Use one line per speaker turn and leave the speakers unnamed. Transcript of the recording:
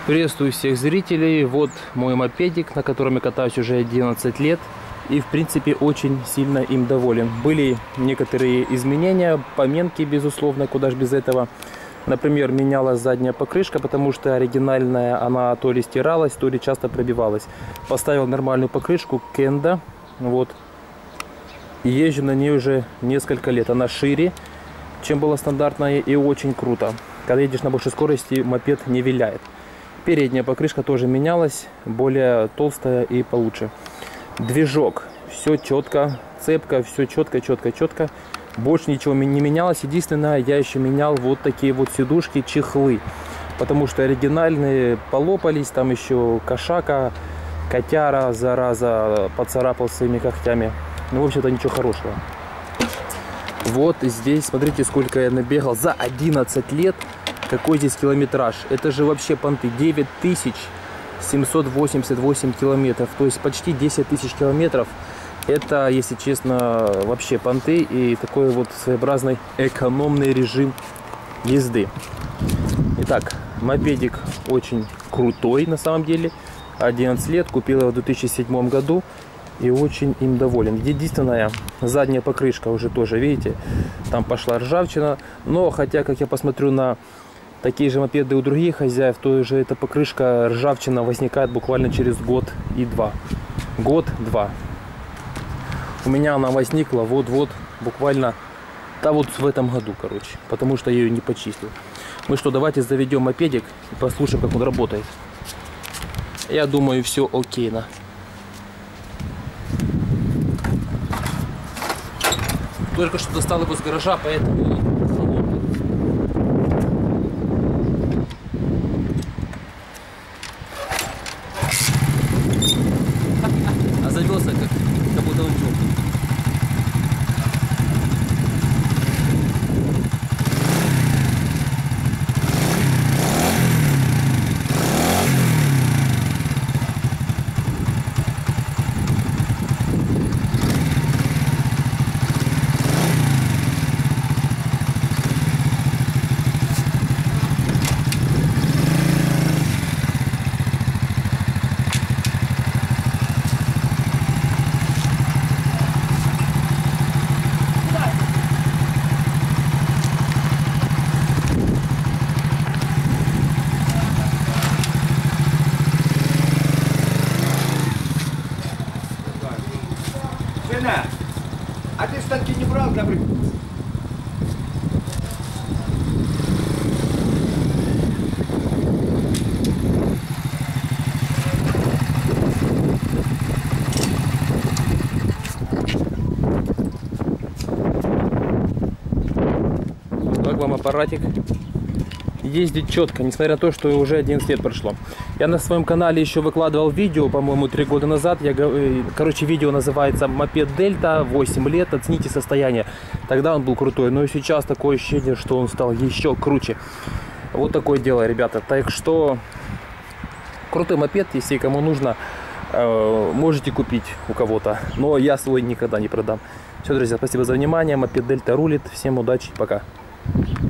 Приветствую всех зрителей. Вот мой мопедик, на котором я катаюсь уже 11 лет. И в принципе очень сильно им доволен. Были некоторые изменения, поменки, безусловно, куда ж без этого. Например, менялась задняя покрышка, потому что оригинальная она то ли стиралась, то ли часто пробивалась. Поставил нормальную покрышку Кенда. Вот. И езжу на ней уже несколько лет. Она шире, чем была стандартная, и очень круто. Когда едешь на большой скорости, мопед не виляет. Передняя покрышка тоже менялась, более толстая и получше. Движок, все четко, цепка, все четко. Больше ничего не менялось. Единственное, я еще менял вот такие вот сидушки, чехлы. Потому что оригинальные полопались, там еще кошака, котяра, зараза, поцарапал своими когтями. Ну, в общем-то, ничего хорошего. Вот здесь, смотрите, сколько я набегал за 11 лет. Какой здесь километраж? Это же вообще понты. 9788 километров. То есть почти 10 тысяч километров. Это, если честно, вообще понты. И такой вот своеобразный экономный режим езды. Итак, мопедик очень крутой на самом деле. 11 лет. Купил его в 2007 году. И очень им доволен. Единственная задняя покрышка уже тоже, видите, там пошла ржавчина. Но хотя, как я посмотрю на такие же мопеды у других хозяев, то же эта покрышка, ржавчина возникает буквально через год и два. Год-два. У меня она возникла вот-вот, буквально, да вот в этом году, короче. Потому что я ее не почистил. Мы что, давайте заведем мопедик и послушаем, как он работает. Я думаю, все окейно. Только что достал его с гаража, поэтому холодный. А завелся как будто он теплый.
А ты станки не брал, добрый?
Как вам аппаратик? Ездит четко, несмотря на то, что уже 11 лет прошло. Я на своем канале еще выкладывал видео, по-моему, 3 года назад. Короче, видео называется «Мопед Дельта, 8 лет, оцените состояние». Тогда он был крутой, но сейчас такое ощущение, что он стал еще круче. Вот такое дело, ребята. Так что, крутой мопед, если кому нужно, можете купить у кого-то. Но я свой никогда не продам. Все, друзья, спасибо за внимание. Мопед Дельта рулит. Всем удачи, пока.